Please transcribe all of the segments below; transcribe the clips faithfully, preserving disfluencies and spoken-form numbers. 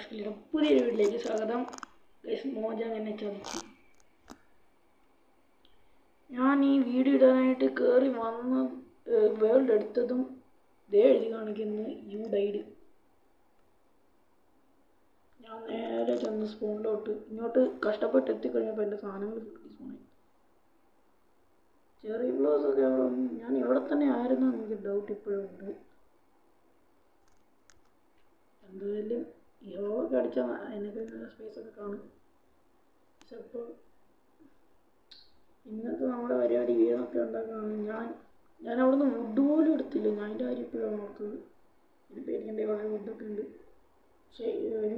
ടാസ്കിലും പുതിയൊരു വീട്ടിലേക്ക് സ്വാഗതം. ഗൈസ് മോജ എന്നെ ചതിച്ചു. ഞാൻ ഈ വീഡിയോ ഇടാനായിട്ട് കയറി വന്ന് വേൾഡ് എടുത്തതും ദേ എഴുതി കാണിക്കുന്നു യു ഡൈഡ്. ഞാൻ നേരെ ചെന്ന് സ്പോണിലോട്ട് ഇങ്ങോട്ട് കഷ്ടപ്പെട്ട് എത്തിക്കഴിഞ്ഞപ്പോൾ എൻ്റെ സാധനങ്ങൾ സ്പോണായി. ചെറിയ ബ്ലോസ് ഒക്കെ ഞാൻ ഇവിടെ തന്നെ ആയിരുന്നു എനിക്ക് ഡൗട്ട് ഇപ്പോഴും ഉണ്ട്. എന്തായാലും യോഗ അടിച്ചാൽ എനിക്ക് സ്പേസ് ഒക്കെ കാണും. പക്ഷെ ഇപ്പോൾ ഇന്നത്തെ നമ്മുടെ പരിപാടി വീടൊക്കെ ഉണ്ടാക്കാണ്. ഞാൻ ഞാൻ അവിടുന്ന് വുഡ് പോലും എടുത്തില്ല. ഞാൻ അതിൻ്റെ കാര്യം ഇപ്പോഴാണ് ഓർത്തത്. ഇത് പേടിക്കേണ്ട കുറേ വുഡൊക്കെ ഉണ്ട്. പക്ഷേ ഒരു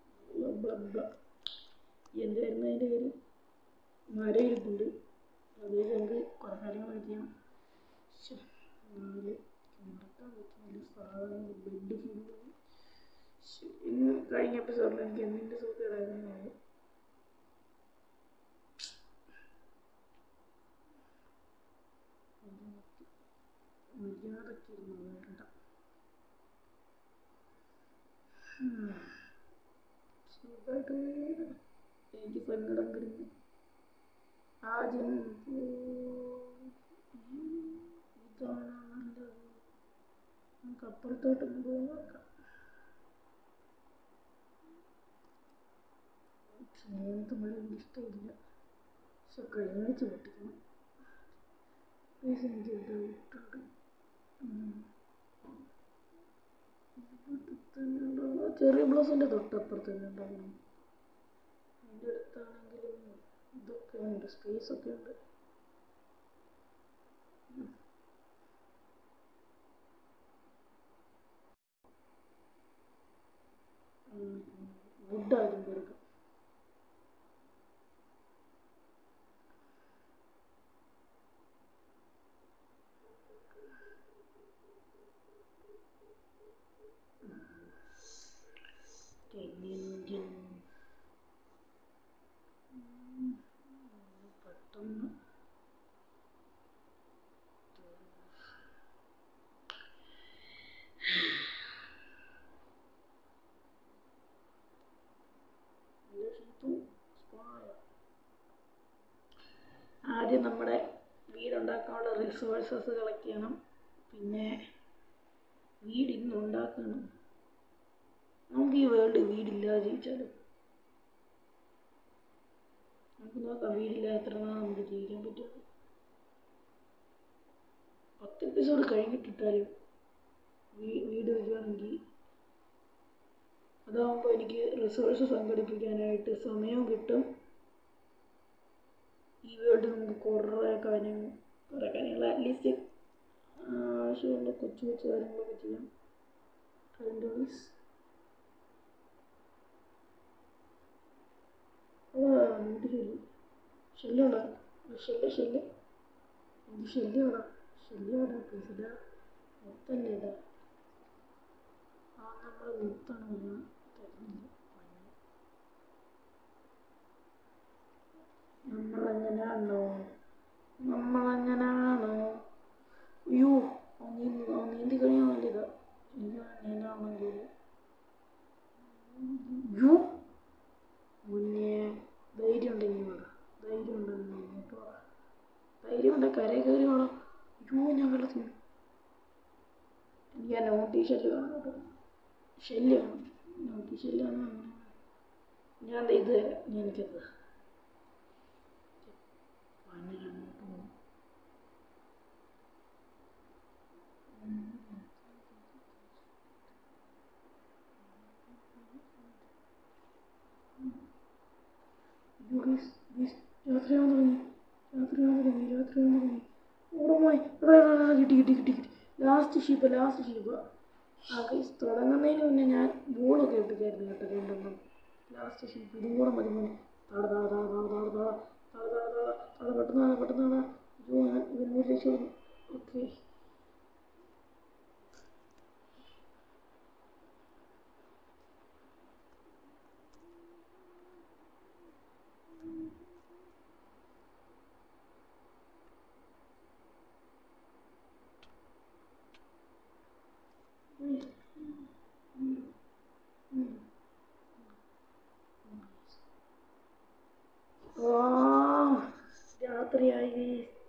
എന്തായിരുന്നു അതിൻ്റെ പേര് മരം ഇരിപ്പുണ്ട്. അതേ നമുക്ക് കുറേ കാര്യങ്ങളൊക്കെ ചെയ്യണം. നാല് മറക്കാൻ പറ്റുന്നില്ല സാധനങ്ങൾ ബെഡ് ഫുള്ള്. ഇന്ന് കഴിഞ്ഞ എപ്പിസോഡിൽ എനിക്ക് എന്തിൻ്റെ സുഖം ഇടായിരുന്നു. മര്യാദക്ക് ഇരുന്ന് വേണ്ട. സുഖമായിട്ട് എനിക്ക് സങ്കടം വരുന്നു. ആദ്യം ഇതാണ് നല്ലത്. നമുക്ക് അപ്പുറത്തോട്ടൊന്ന് പോയി നോക്കാം. സ്നേഹത്ത് മഴ എനിക്ക് ഇഷ്ടമില്ല. പക്ഷെ കഴിഞ്ഞിച്ച് പൊട്ടിക്കണം. എനിക്ക് ഇട്ടുണ്ട്. ചെറിയ ബ്ലൗസിൻ്റെ തൊട്ടപ്പുറത്ത് തന്നെ ഉണ്ടാകണം. അതിൻ്റെ അടുത്താണെങ്കിലും ഇതൊക്കെ ഉണ്ട്, സ്പേസ് ഒക്കെ ഉണ്ട്. വുഡ് ആദ്യം കൊടുക്കാം. പെട്ടെന്ന് ആദ്യം നമ്മുടെ വീടുണ്ടാക്കാനുള്ള റിസോഴ്സസ് കളക്ട് ചെയ്യണം. പിന്നെ വീട് ഇന്ന് ഉണ്ടാക്കണം. നമുക്ക് ഈ വേൾഡ് വീടില്ലാതെ ജീവിച്ചാലും നമുക്ക് നോക്കാം. വീടില്ലാതെ എത്ര നാൾ നമുക്ക് ജീവിക്കാൻ പറ്റും. പത്ത് എപ്പിസോഡ് കഴിഞ്ഞിട്ടിട്ടാലും വീട് വരികയാണെങ്കിൽ അതാകുമ്പോൾ എനിക്ക് റിസോഴ്സ് സംഘടിപ്പിക്കാനായിട്ട് സമയവും കിട്ടും. ഈ വേൾഡ് നമുക്ക് കുറേ കാര്യങ്ങൾ കുറേ കാര്യങ്ങൾ അറ്റ്ലീസ്റ്റ് ആവശ്യമുള്ള കൊച്ചു കൊച്ചു കാര്യങ്ങളൊക്കെ ചെയ്യാം. ട്രെൻഡോളീസ് വീട്ടിൽ ഷെല്ലുള്ള ഷെല്ല് ഷെല്ല് എന്ത് ഷെല്ലോടാ ഷെല്ലോടാ പ്ലീസ് ഇതാ മുത്തല്ലേ ഇതാ. ആ നമ്മൾ മുത്താണ് തരുന്നില്ല. നമ്മളെങ്ങനെയാണോ നമ്മളെങ്ങനെയാണോ അയ്യോ നീന്തി നീന്തി കഴിഞ്ഞാൽ നല്ലതാ. നീന്താണെങ്കിൽ യു മുന്നേ ധൈര്യം ഉണ്ടെങ്കിൽ വേണം. ധൈര്യം ഉണ്ടെങ്കിൽ മുന്നോട്ട് പോകാം. ധൈര്യം ഉണ്ടെങ്കിൽ കരയിൽ കയറി വേണം. യു ഞാൻ വെള്ളത്തിൽ എനിക്ക് ആ നോട്ടി ഷെല്ല് വേണം കേട്ടോ. ഷെല്ല് വേണം. നോട്ടി ഷെല്ലാണ് ഞാൻ ഇത് തരാം. എനിക്കത് അങ്ങോട്ട് പോകും. രാത്രിയാവാൻ തുടങ്ങി രാത്രിയാവാൻ തുടങ്ങി രാത്രിയാവാൻ തുടങ്ങി ഓടമായി. കിട്ടി കിട്ടി കിട്ടി കിട്ടി ലാസ്റ്റ് ഷീപ്പ് ലാസ്റ്റ് ഷീപ്പ്. ആ കൈസ് തുടങ്ങുന്നതിന് മുന്നേ ഞാൻ ബോളൊക്കെ ഇട്ടിട്ടായിരുന്നു കേട്ടോ രണ്ടെണ്ണം. ലാസ്റ്റ് ഷീപ്പ് ഇതും കൂടെ മതി മോനെ. താഴെ താഴെ താഴെ താഴെ താഴെ താഴെ താഴെ താഴെ താഴെ താഴെ പെട്ടെന്ന് താഴെ പെട്ടെന്ന് താഴെ. അയ്യോ ഞാൻ ഇവനോട് രക്ഷപ്പെടുന്നു. ഓക്കെ വാ രാത്രിയായി.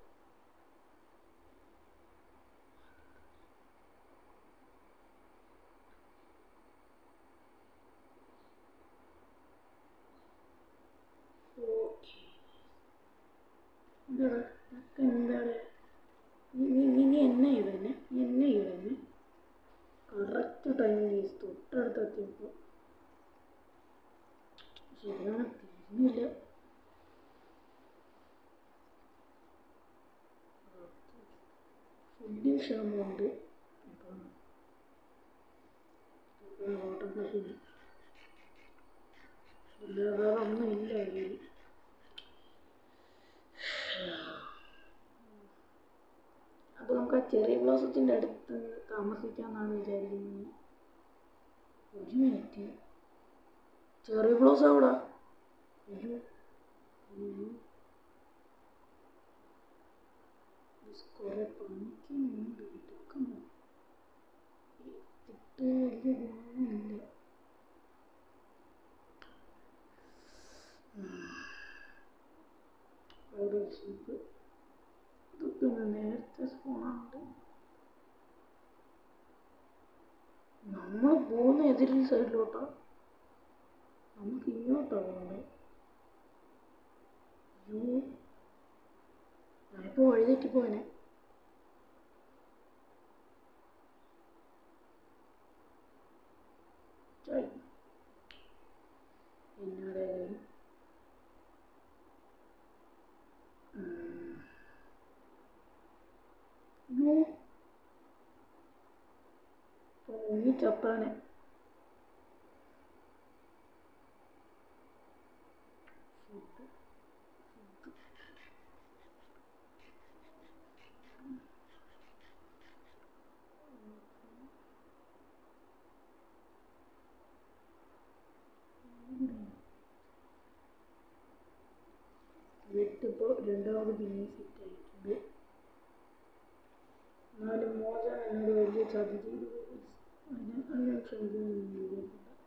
എന്താണ് നീ നീ എന്നെ ഇടന്നെ നീ എന്നെ ഇടന്നെ കറക്റ്റ് ടൈമിൽ തൊട്ടടുത്തെത്തിയപ്പോൾ ശരിയാണ് തീർന്നില്ല. ഫുഡിന് ക്ഷാമമുണ്ട്. അപ്പം ഹോട്ടൽ പശുവിന് വേറെ ഒന്നുമില്ല കയ്യിൽ. അപ്പോൾ നമുക്ക് ആ ചെറിയ ബ്ലോസത്തിൻ്റെ അടുത്ത് താമസിക്കാമെന്നാണ് വിചാരിക്കുന്നത്. ഒരു മിനിറ്റ്, ചെറിയ ബ്ലോസ് എവിടാ? അയ്യോ അയ്യോ കുറെ പണിക്കുന്നുണ്ട്. എടുക്കുന്നു എടുത്തിട്ട് വലിയ ഗുണമൊന്നുമില്ല. പൗഡർ സൂപ്പ് ഇതൊക്കെ നേരത്തെ സ്പൂണുണ്ട്. നമ്മൾ പോകുന്ന എതിരിൽ സൈഡിലോട്ടാ, നമുക്ക് ഇങ്ങോട്ടാ പോകണ്ടേ? അയ്യോ ഞാനിപ്പോൾ വഴിതെറ്റിപ്പോയനെ. എന്നോട് അയ്യോ തോന്നി ചത്താനെ. വെട്ടിപ്പോൾ രണ്ടാമത് പിന്നെ സെറ്റ് ആയിട്ടുണ്ട്. എന്നാലും മോശ എന്നോട് വലിയ ചതി ചെയ്തു. അതിന് അതിനെ ക്ഷമിക്കുന്നു.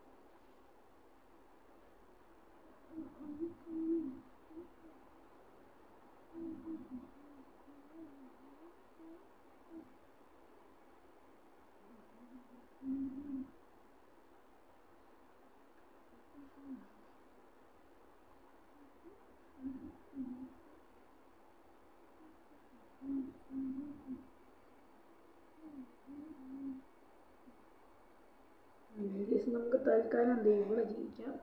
നമുക്ക് തൽക്കാലം എന്ത് ഇവിടെ ജീവിക്കാം.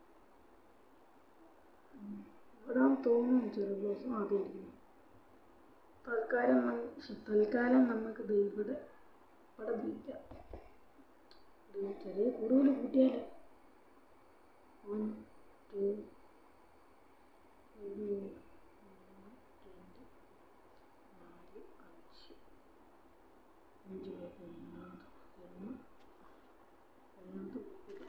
ഇവിടെ തോന്നുന്നു ചെറിയ ദിവസം ആദ്യമായിരിക്കും. തൽക്കാലം തൽക്കാലം നമുക്ക് ഇവിടെ ഇവിടെ ജീവിക്കാം. ചെറിയ കൂടുതൽ കൂട്ടിയാലോ. വൺ ടു ഒരു രണ്ട് നാല് അഞ്ച് അഞ്ച് ഒന്നാമത് ഒന്ന് ഒന്നാമത് കൂടി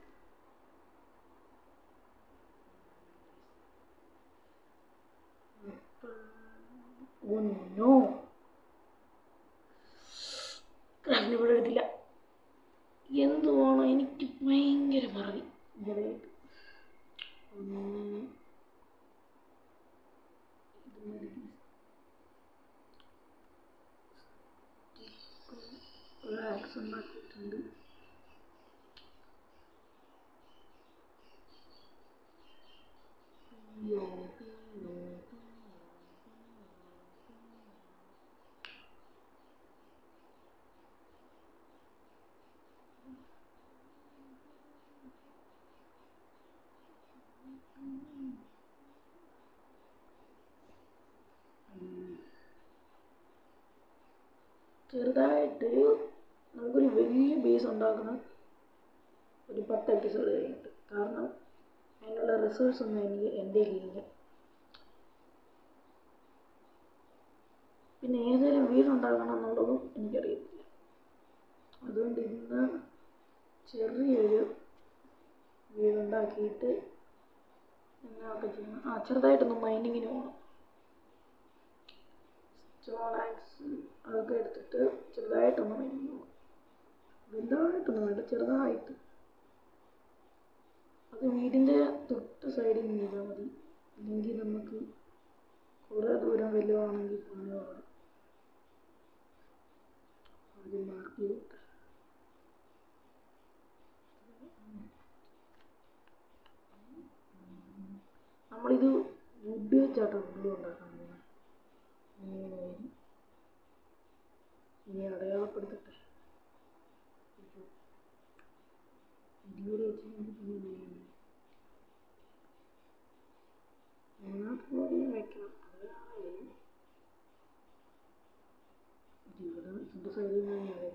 ഒന്നോ ഇവിടെ എടുത്തില്ല. എന്തുവാണോ എനിക്ക് ഭയങ്കര മറവി. ഇവിടെ ഒന്ന് റിലാക്സ് ഉണ്ടാക്കിയിട്ടുണ്ട്. ചെറുതായിട്ട് നമുക്കൊരു വലിയ ബേസ് ഉണ്ടാക്കണം ഒരു പത്ത് എപ്പിസോഡ് കഴിഞ്ഞിട്ട്. കാരണം അതിനുള്ള റിസോഴ്സ് ഒന്നും എനിക്ക് എൻ്റെ കയ്യിലില്ല. പിന്നെ ഏതെങ്കിലും വീടുണ്ടാക്കണം എന്നുള്ളതും എനിക്കറിയത്തില്ല. അതുകൊണ്ട് ഇന്ന് ചെറിയൊരു വീടുണ്ടാക്കിയിട്ട് എന്നൊക്കെ ചെയ്യണം. ആ ചെറുതായിട്ടൊന്ന് മൈനിങ്ങിന് പോകണം. സ്റ്റോൺ ആക്സ് അതൊക്കെ എടുത്തിട്ട് ചെറുതായിട്ടൊന്ന് മൈനിങ് പോകണം. വലുതായിട്ടൊന്നും വേണ്ട, ചെറുതായിട്ട്. അത് വീടിൻ്റെ തൊട്ട് സൈഡിൽ നിന്ന് ചെയ്താൽ മതി. അല്ലെങ്കിൽ നമുക്ക് കുറേ ദൂരം വലുതാണെങ്കിൽ പണിയാണ്. ആദ്യം മാർക്ക് ചെയ്തിട്ട് നമ്മളിത് വുഡ് വെച്ചാട്ടോ ഉള്ളി ഉണ്ടാക്കാൻ പോകുന്നത്. ഇങ്ങനെ വരും. ഇനി അടയാളപ്പെടുത്തട്ടെ. ഇരുപത് വെച്ച് മൂന്നാമത്തെ വയ്ക്കണം. അതാണ് ഇരുപത് ഇതിൻ്റെ സൈഡിൽ നിന്ന്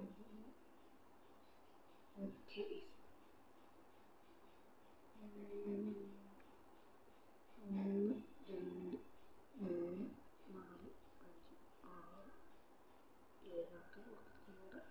ഓക്കെ. ഒന്ന് രണ്ട് മൂന്ന് നാല് അഞ്ച് ആറ് ഏഴാമത്തെ കൊടുത്തിട്ടുണ്ട്.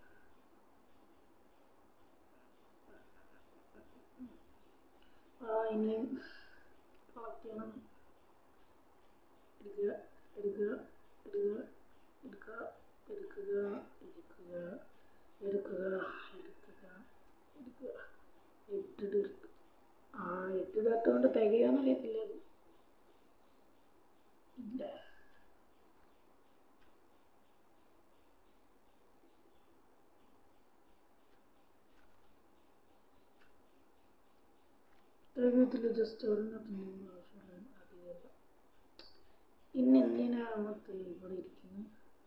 ആ ഇനിയും കളക്ട് ചെയ്യണം. എടുക്കുക എടുക്കുക എടുക്കുക എടുക്കുക എടുക്കുക എടുക്കുക എടുക്കുക എടുക്കുക എടുക്കുക എട്ടിട്ട് എടുക്കുക. ആ എട്ട് തട്ടുകൊണ്ട് തികയാന്നറിയത്തില്ല. അത് ഇല്ല. തികയത്തില്ല. ജസ്റ്റ് ഒരെണ്ണത്തിനൊന്നും ആവശ്യമില്ല. അധികമല്ല. ഇന്ന് എന്തിനാണ് നമുക്ക് ഇവിടെ ഇരിക്കുന്നത്?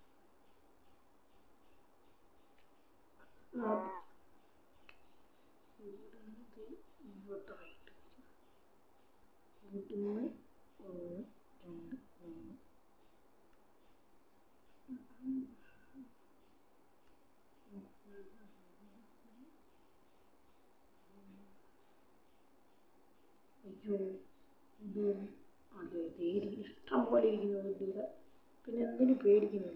ഇങ്ങോട്ടായിട്ട് ഇരുപത്തിമൂന്ന് ഒന്ന് രണ്ട് മൂന്ന് അയ്യോ ഇത് അതെ തേരി ഇഷ്ടം പോലെ ഇരിക്കുന്നത് ഇവിടെ. പിന്നെ എന്തിനു പേടിക്കുന്നത്?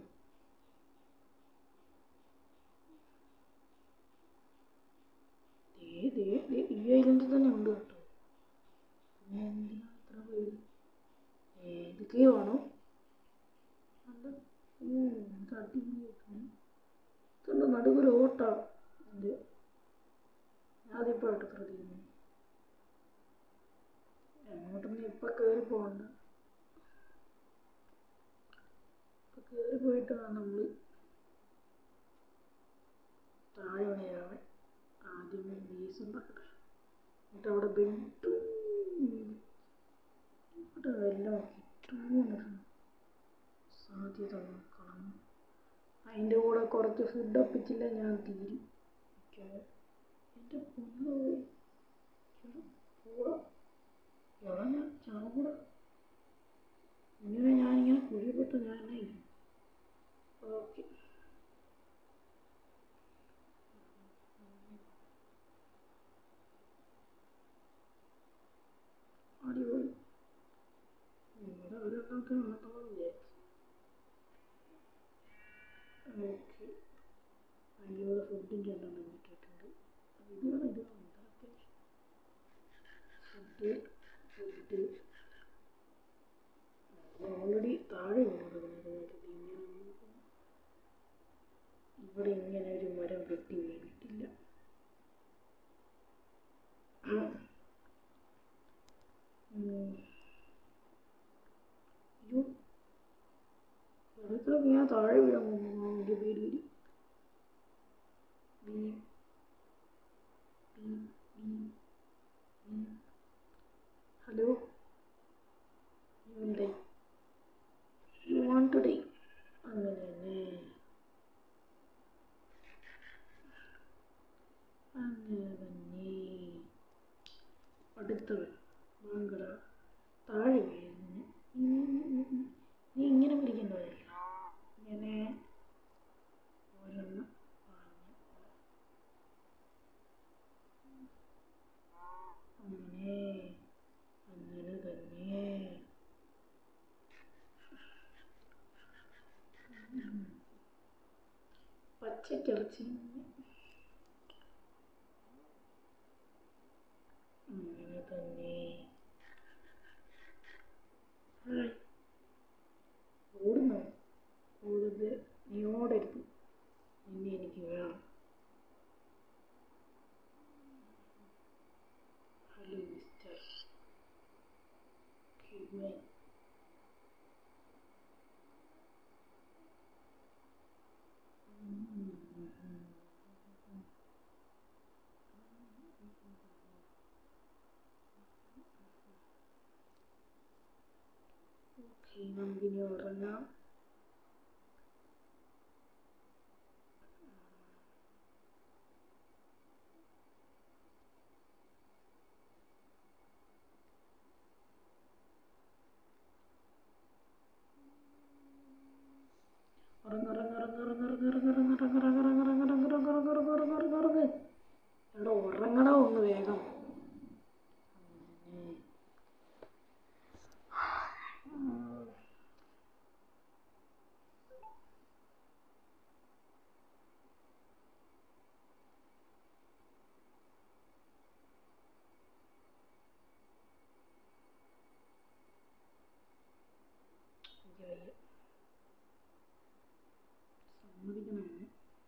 ഈ ഐലൻഡിൽ തന്നെ ഉണ്ട് കേട്ടോ. പിന്നെ എന്തിനാ ഇത്ര പേര്? ഇത് കേവാണോ? അത് അടിപൊളിയായിട്ടാണ്. ഇതുണ്ട് നടുവിൽ ഓട്ടാ. ഇത് ആദ്യമായിട്ട് ശ്രദ്ധിക്കുന്നു. എങ്ങോട്ടൊന്നും ഇപ്പം കയറി പോകണ്ട. ഇപ്പം കയറി പോയിട്ടാണ് നമ്മൾ താഴെ വരെയാവൻ. ആദ്യം ബേസ് ഉണ്ടാക്കട്ടെ. എന്നിട്ട് അവിടെ ബെഡ് ഇവിടെ എല്ലാം കിട്ടുമെന്നൊരു സാധ്യത നോക്കണം. അതിൻ്റെ കൂടെ കുറച്ച് ഫുഡ് ഒപ്പിച്ചില്ല ഞാൻ തീരും. എൻ്റെ പൊന്നു കൂടെ എവിടെ ഞാൻ ചാവൂടെ. ഇങ്ങനെ ഞാനിങ്ങനെ കുഴിപ്പെട്ട് ഞാൻ തന്നെ ചെയ്യും. ഓക്കെ. അടിപൊളി. ഇവിടെ ഒരെണ്ണമൊക്കെ നടത്തണം വിചാരിച്ചു. ഓക്കെ. അതിലൂടെ ഫുഡിൻ്റെ എണ്ണം കിട്ടിയിട്ടുണ്ട്. ഇത് വേണം ഇത് വേണം ഇതൊക്കെ ഫുഡ് ഫുഡ് ഓൾറെഡി താഴെ കൊണ്ടുവരുന്നത്. ഇങ്ങനെ ഇവിടെ ഇങ്ങനെ ഒരു മരം വെട്ടി വീണിട്ടില്ല. അയ്യോ ഇടയ്ക്കിടയ്ക്ക് ഞാൻ താഴെ വീഴാൻ പോകുന്നു. എൻ്റെ പേടി. ഹലോ ഇവിടെ യു വാണ്ട് ടു ഡേ. അങ്ങനെ തന്നെ അങ്ങനെ തന്നെ അടുത്തവൻ മംഗള താഴെ വീഴുന്നു. നീ ഇങ്ങനെ പിടിക്കേണ്ടതല്ല. ഇങ്ങനെ ഒരെണ്ണം അങ്ങനെ അങ്ങനെ തന്നെ പച്ചക്കിറച്ചി അങ്ങനെ തന്നെ. ഓടുന്നോ? ഓടുന്നത് നീ ഓടരുത്. നിന്നെ എനിക്ക് വേണം. Hello mister. Right. ഓക്കെ, നമുക്കിനി ഉറങ്ങാം. എടാ ഉറങ്ങടാ ഒന്ന് വേഗം. സമ്മതിക്കണം.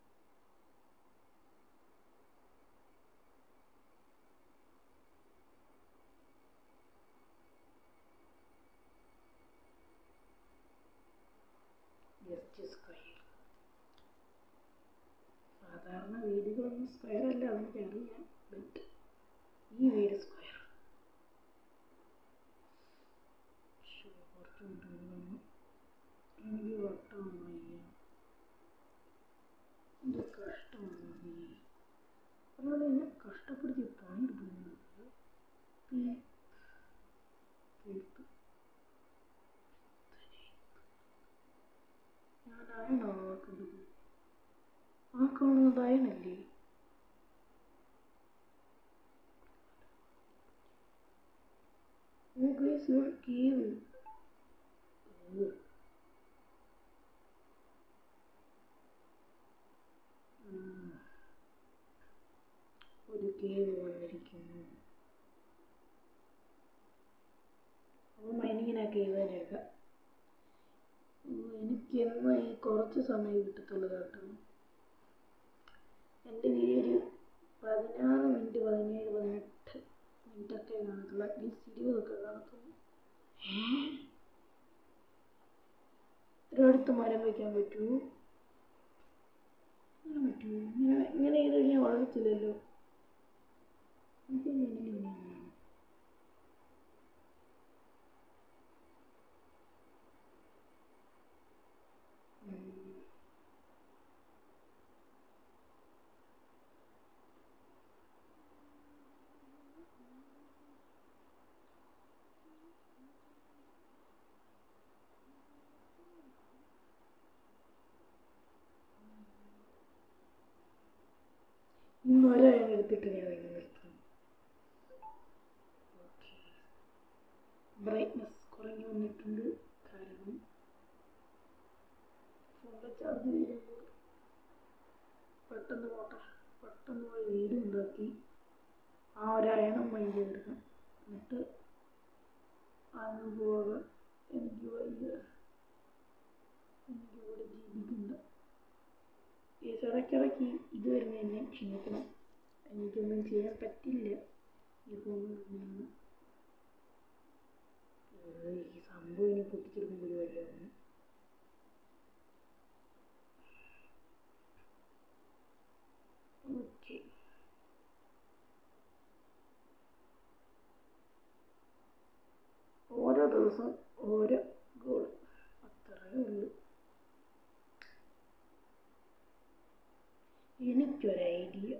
Just square. സാധാരണ വീടുകളൊന്നും സ്ക്വയർ അല്ല, അതെനിക്കറിയാം. ബട്ട് ഈ വീട് സ്ക്വയർ. കുറച്ച് കൊണ്ടുവന്നു. എനിക്ക് വട്ടമാണ് വയ്യ. ഇത് കഷ്ടമാണ്. ഒരാൾ എന്നെ കഷ്ടപ്പെടുത്തി പണിയെടുക്കുന്നു. ഞാനാണോ ആക്കുന്നത്? ആ കാണുന്നത് അയനല്ലേ? Oh guys, your cave. ഒരു കേവ് വന്നിരിക്കുന്നു. അപ്പോൾ മൈനിങ്ങിനാ കേവ് തന്നെ എടുക്കാം. എനിക്കെന്ന് ഈ കുറച്ച് സമയം കിട്ടത്തുള്ളൂ കേട്ടോ. എൻ്റെ വീഡിയോ ഒരു പതിനാറ് മിനിറ്റ് പതിനേഴ് പതിനെട്ട് മിനിറ്റൊക്കെ കാണത്തുള്ളൂ. അറ്റ്ലീസ്റ്റ് ഇരുപതൊക്കെ കാണത്തുള്ളൂ. ഇത്ര അടുത്ത് മരം വയ്ക്കാൻ പറ്റുമോ? അങ്ങനെ പറ്റുമോ? ഇങ്ങനെ ഇങ്ങനെ ചെയ്ത് കഴിഞ്ഞാൽ വളരത്തില്ലല്ലോ. മല എടുത്തിട്ട് ഞാൻ നിർത്തും. ഓക്കെ, ബ്രൈറ്റ്നസ് കുറഞ്ഞു വന്നിട്ടുണ്ട്. കാരണം ഫോണിലെ ചാർജ് തീരുമ്പോൾ പെട്ടെന്ന് പോട്ടെ. പെട്ടെന്ന് പോയി വീട് ഉണ്ടാക്കി ആ ഒരയണം മൈൻഡ് ചെയ്തെടുക്കാം. എന്നിട്ട് അങ്ങ് പോകാൻ എനിക്ക് വയ്യ. എനിക്കിവിടെ ജീവിക്കണ്ട. ഈ ഇടയ്ക്കിടയ്ക്ക് ഇത് വരുന്ന എന്നെ ക്ഷമിക്കണം. എനിക്കൊന്നും ചെയ്യാൻ പറ്റില്ല. ഈ ഫോണിൽ ഈ സംഭവം ഇനി പൊട്ടിച്ചെടുക്കുന്ന പരിപാടിയാണ്. ഓക്കെ, ഓരോ ദിവസം ഓരോ ഗോൾ, അത്രയേ ഉള്ളൂ. എനിക്കൊരു ഐഡിയ.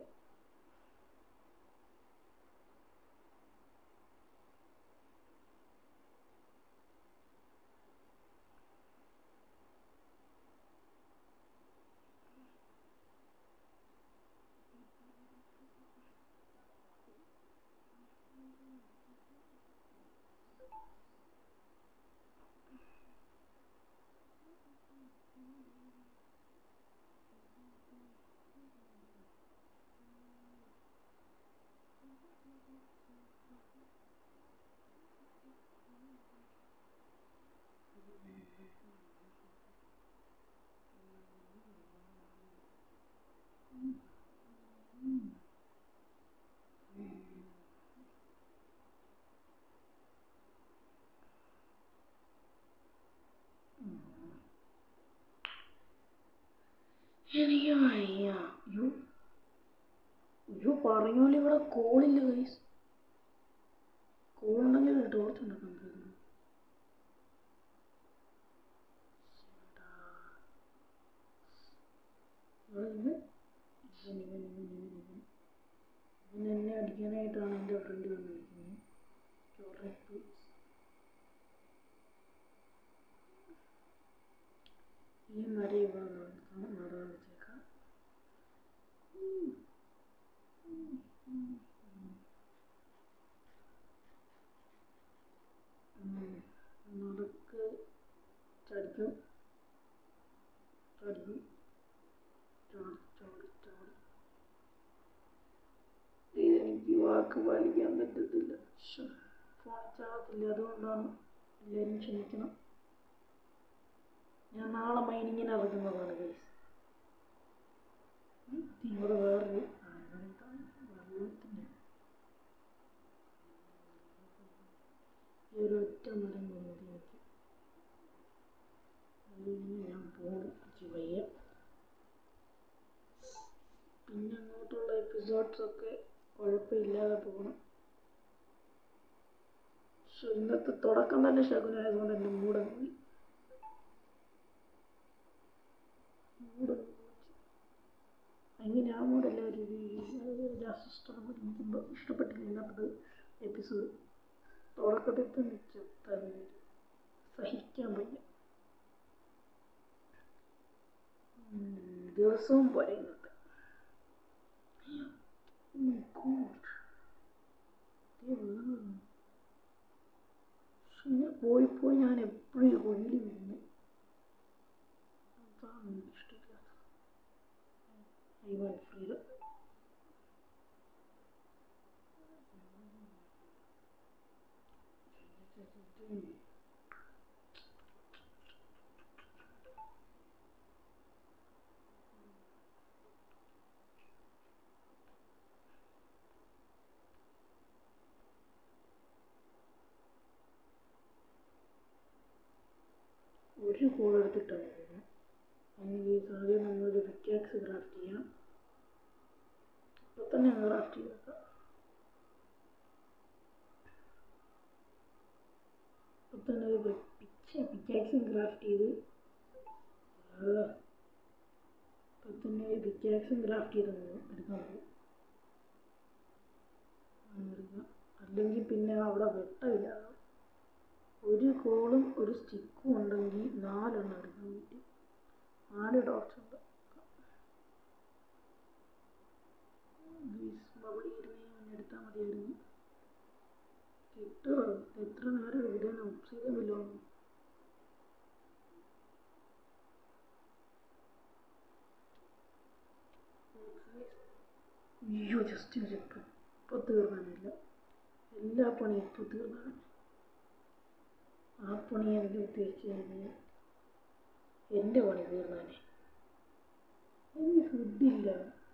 അയ്യോ അയ്യ അയ്യോ അയ്യോ പറഞ്ഞ പോലെ ഇവിടെ കോളില്ല ഗൈസ്. കോളുണ്ടെങ്കിൽ ടോർച്ച് ഉണ്ടാക്കാൻ പറ്റും. ഇവൻ ഇവൻ ഇവൻ ഇവൻ ഇവൻ ഇവൻ ഇവൻ എന്നെ അടിക്കാനായിട്ടാണ് എൻ്റെ ഫ്രണ്ട് വന്നിരിക്കുന്നത്. ഈ മരം ഇവിടെ നടാൻ വെച്ചേക്കാം. നടക്ക് ചടിക്കും ചടിക്കും ചാടി ചാടി ചാടി. ഇതെനിക്ക് വാക്ക് പാലിക്കാൻ പറ്റത്തില്ല. ഫോൺ ചാകത്തില്ല, അതുകൊണ്ടാണ് എല്ലാവരും ക്ഷമിക്കണം. ഞാൻ നാളെ മൈനിങ്ങിന് ഇറങ്ങുന്നതാണ് ഗൈസ്. ഇവിടെ വേറൊരു വെള്ളത്തിൻ്റെ ഈ ഒരു ഒറ്റ മരം മതി എനിക്ക്. അതിന് ഞാൻ പോകും വയ്യ. പിന്നെ അങ്ങോട്ടുള്ള എപ്പിസോഡ്സൊക്കെ കുഴപ്പമില്ലാതെ പോകണം. പക്ഷെ ഇന്നത്തെ തുടക്കം തന്നെ ശകുനായതുകൊണ്ട് എൻ്റെ മൂടങ്ങ് പോയി. മൂടങ്ങ് അങ്ങനെ ആ മൂടെല്ലാവരും ഇഷ്ടപ്പെടുമ്പോൾ ഇഷ്ടപ്പെട്ടില്ല ഇന്നത്തെ എപ്പിസോഡ്. തുടക്കത്തിൽ തന്നെ ചെത്താൻ സഹിക്കാൻ വയ്യ. ദിവസവും പോലെ ഇന്നത്തെ പോയി പോയി ഞാൻ എപ്പോഴും കുഴിയിൽ വീഴുന്നു. അതാണ് ഇഷ്ടമില്ലാത്ത. I want freedom. ഒരു കോൾ എടുത്തിട്ടാണ് പോകുന്നത്. അല്ലെങ്കിൽ ആദ്യം നമ്മളൊരു പിക്കാക്സ് ക്രാഫ്റ്റ് ചെയ്യാം. ഇപ്പം തന്നെ ക്രാഫ്റ്റ് ചെയ്തേക്കാം. ഇപ്പം തന്നെ ഒരു പിക്ചർ പിക്കാക്സും ക്രാഫ്റ്റ് ചെയ്ത് ഇപ്പം തന്നെ ഒരു പിക്കാക്സും ക്രാഫ്റ്റ് ചെയ്ത് എടുക്കാൻ പോകും. എടുക്കാം. അല്ലെങ്കിൽ പിന്നെ അവിടെ വെട്ടമില്ല. ഒരു കോളും ഒരു സ്റ്റിക്കും ഉണ്ടെങ്കിൽ നാലെണ്ണം എടുക്കാൻ പറ്റും. നാല് ടോർച്ചുണ്ട്. ബബിളി ഇരുന്ന് എടുത്താൽ മതിയായിരുന്നു. കിട്ടുമോ? എത്ര നേരം എഴുതാൻ ഒബ്സീഡിയമില്ലോ. അയ്യോ ജസ്റ്റ് ചെപ്പ് ഇപ്പോൾ തീർന്നാനില്ല. എല്ലാ പണിയും ഇപ്പോൾ തീർന്നാണ്. ആ പണി എനിക്ക് ഉദ്ദേശിച്ച് കഴിഞ്ഞാൽ എൻ്റെ പണി തീർന്നാനെ. എനിക്ക് ഫുഡില്ല.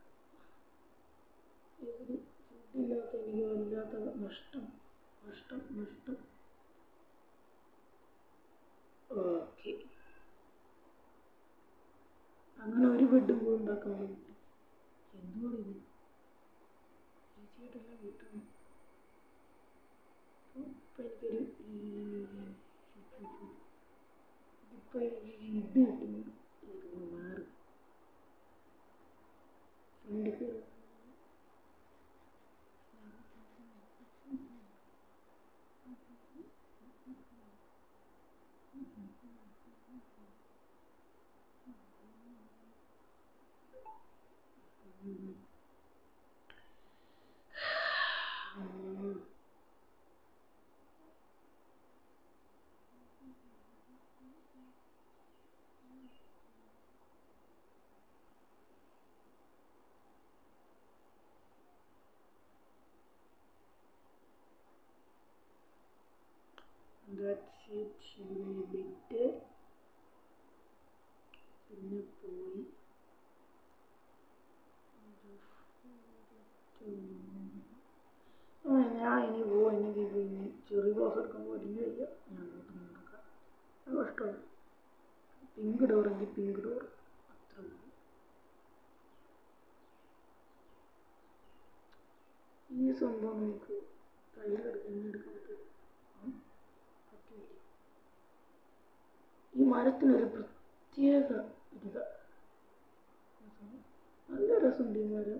ഇതിൽ ഫുഡില്ലാത്ത എനിക്ക് വല്ലാത്ത നഷ്ടം നഷ്ടം നഷ്ടം. ഓക്കെ, അങ്ങനെ ഒരു ബെഡും കൂടെ ഉണ്ടാക്കാൻ വേണ്ടി എന്തുകൊണ്ട് ഇത് ഈസിയായിട്ടെല്ലാം കിട്ടുന്നു. ഇപ്പം എനിക്കൊരു ഇപ്പം ഇത് കിട്ടുന്നു. ഇത് മാറി ഫ്രണ്ട് ബിറ്റ് പിന്നെ പോയി ആ ഞാൻ ഇനി പോവാ. എനിക്ക് ഇനി ചെറിയ ഗ്ലാസ് എടുക്കുമ്പോൾ ഒരുങ്ങി വയ്യ. ഞാൻ അങ്ങോട്ട് നോക്കാം. അത് കഷ്ടമാണ്. പിങ്ക് ഡോറെങ്കിൽ പിങ്ക് ഡോർ അത്ര ഉള്ളൂ. ഈ സംഭവം നമുക്ക് കയ്യിലെടുക്കാൻ എടുക്കാൻ പറ്റില്ല. ഈ മരത്തിനൊരു പ്രത്യേക ഇത, നല്ല രസമുണ്ട് ഈ മരം.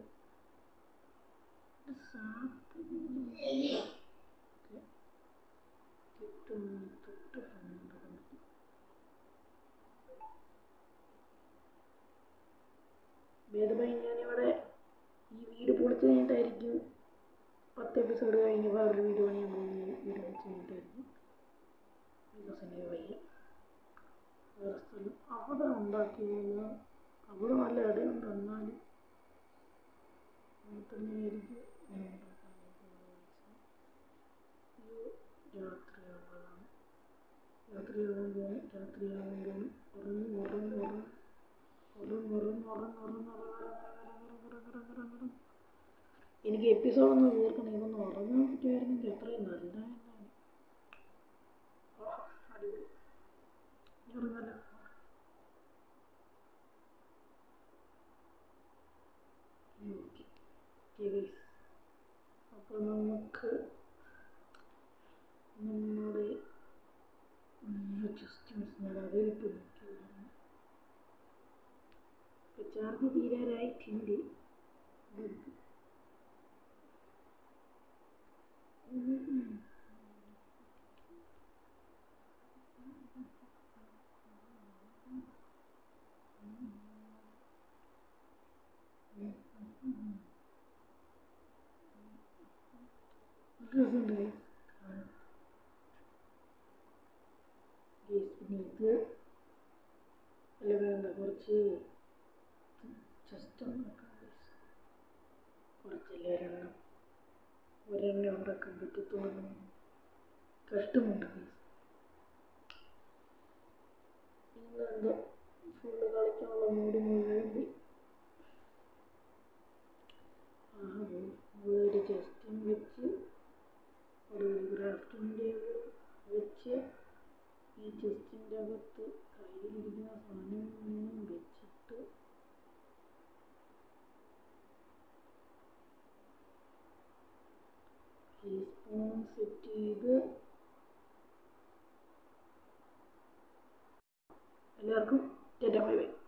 ഭേദമായി ഞാനിവിടെ ഈ വീട് പൊളിച്ച് കഴിഞ്ഞിട്ടായിരിക്കും പത്ത് എപ്പിസോഡ് കഴിഞ്ഞ് വേറൊരു വീഡിയോ ഞാൻ പോകുന്നത്. വീട് പൊളിച്ച് കഴിഞ്ഞിട്ടായിരിക്കും. വികസന വയ്യ വേറെ സ്ഥലം അവിടെ ഉണ്ടാക്കിയ അവിടെ നല്ല ഇടയുണ്ട്. എന്നാലും തന്നെയായിരിക്കും രാത്രിയാവുമ്പോഴാണ് രാത്രിയാവുമ്പോൾ രാത്രിയാവുമ്പോൾ ഉറങ്ങി ഉറങ്ങി ഉറങ്ങി ഉറങ്ങി ഉറങ്ങി ഉറങ്ങി ഉറങ്ങി എനിക്ക് എപ്പിസോഡൊന്നും തീർക്കണം. ഇതൊന്നും ഉറങ്ങാൻ പറ്റുമായിരുന്നെങ്കിൽ എത്രയും നല്ലതായിരുന്നു. അടിപൊളി ഉറങ്ങാലോ. അപ്പോൾ നമുക്ക് നമ്മുടെ അവയിലിപ്പോൾ ഇപ്പോൾ ചാർജ് തീരാറായിട്ടുണ്ട്. രസമുണ്ട്. പിന്നെ ഇത് അല്ല വേണ്ട, കുറച്ച് ജസ്റ്റ് ഉണ്ടാക്കാം. കുറച്ചല്ല ഒരെണ്ണം ഒരെണ്ണം ഉണ്ടാക്കാൻ പറ്റത്തോളം കഷ്ടമുണ്ട്. ഇന്നെന്തോ ഫുള്ള് കളിക്കാനുള്ള മൂഡ് മുഴുവൻ പോയി. ഒരു ജസ്റ്റും വെച്ച് ഒരു ഗ്രാഫ്റ്റിൻ്റെ വെച്ച് ഈ ചെസ്റ്റിൻ്റെ അകത്ത് കയ്യിലിരിക്കുന്ന സാധനം വെച്ചിട്ട് റീസ്പോൺ സെറ്റ് ചെയ്ത് എല്ലാവർക്കും ടാറ്റാ ബൈ ബൈ.